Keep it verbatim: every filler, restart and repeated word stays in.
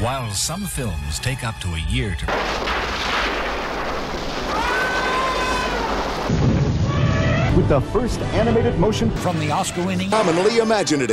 While some films take up to a year to... With the first animated motion From the Oscar-winning... Commonly imaginative.